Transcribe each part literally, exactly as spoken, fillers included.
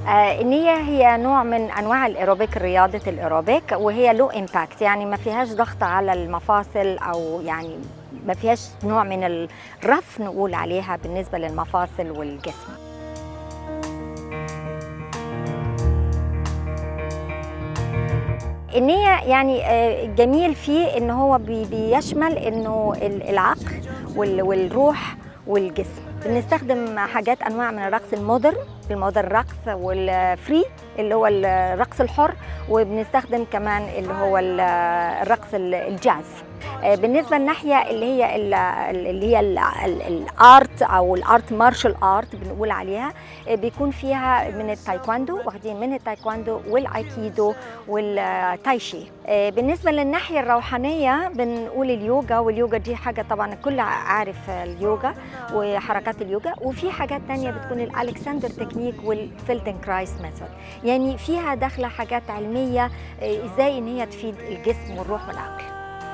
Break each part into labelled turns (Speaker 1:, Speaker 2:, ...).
Speaker 1: آه، النية هي نوع من أنواع الإيروبيك، رياضة الإيروبيك، وهي لو إمباكت، يعني ما فيهاش ضغط على المفاصل، أو يعني ما فيهاش نوع من الرف نقول عليها بالنسبة للمفاصل والجسم. النية يعني آه، جميل فيه إن هو بي- بيشمل إنه ال- العقل وال- والروح والجسم. بنستخدم حاجات أنواع من الرقص المودرن، المودرن رقص، والفري اللي هو الرقص الحر، وبنستخدم كمان اللي هو ال- الرقص ال- الجاز. آه، بالنسبة للناحية اللي هي ال- اللي هي ال- ال- الارت او الارت مارشال ارت بنقول عليها، آه، بيكون فيها من التايكواندو، واخدين من التايكواندو والايكيدو والتايشي. آه، بالنسبة للناحية الروحانية بنقول اليوجا، واليوجا دي حاجة طبعا الكل عارف اليوجا وحركات اليوجا، وفي حاجات تانية بتكون الالكسندر تكنيك والفيلدنكرايس ميثود، يعني فيها داخلة حاجات علمية آه، ازاي ان هي تفيد الجسم والروح والعقل.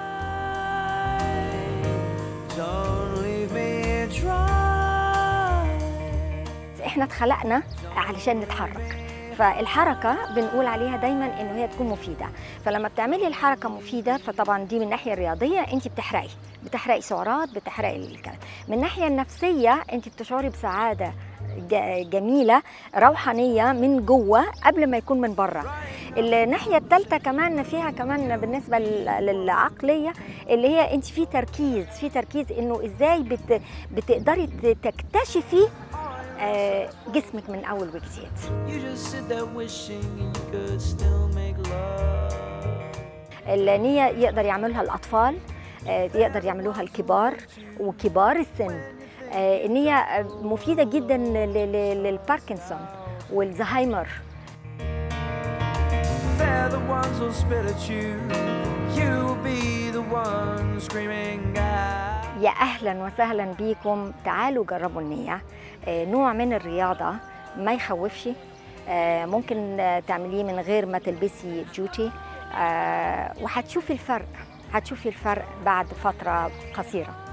Speaker 1: احنا اتخلقنا علشان نتحرك، فالحركة بنقول عليها دايما انه هي تكون مفيدة، فلما بتعملي الحركة مفيدة فطبعا دي من الناحية الرياضية انت بتحرقي بتحرقي سعرات، بتحرقي الكلام. من الناحية النفسية انت بتشعري بسعادة ج- جميلة روحانية من جوه قبل ما يكون من بره. الناحية الثالثة كمان فيها كمان بالنسبة لل- للعقلية، اللي هي انت في تركيز في تركيز انه ازاي بت بتقدري ت- تكتشفي آه، جسمك من اول وجديد. النية يقدر يعملها الأطفال، آه، يقدر يعملوها الكبار وكبار السن. آه، النية آه، مفيدة جدا ل- ل- للباركنسون والزهايمر.
Speaker 2: They're the ones who'll spit at you. You will be the one screaming out.
Speaker 1: يا أهلا وسهلا بيكم، تعالوا جربوا النية. آه، نوع من الرياضة ما يخوفش، آه، ممكن آه، تعمليه من غير ما تلبسي جوتي، آه، وهتشوفي الفرق هتشوفي الفرق بعد فترة قصيرة.